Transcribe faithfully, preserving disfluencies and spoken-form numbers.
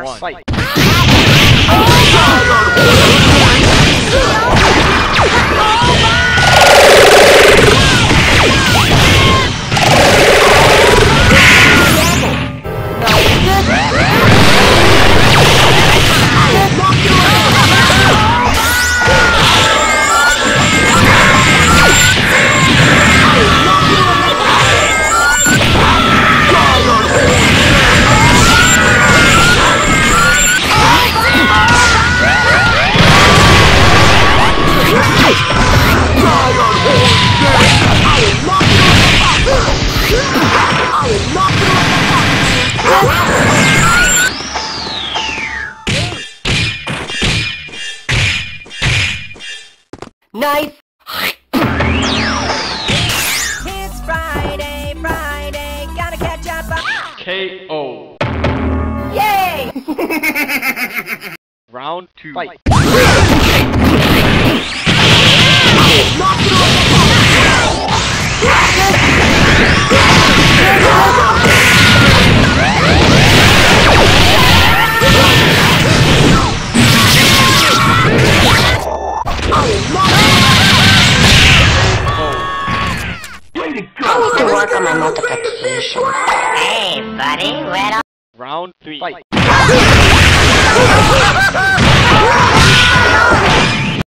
one, fight! Nice! It's Friday, Friday, gotta catch up. K O Yay! Round two, fight! I need to work on my multiplication. Hey, buddy, where are... Round three, fight!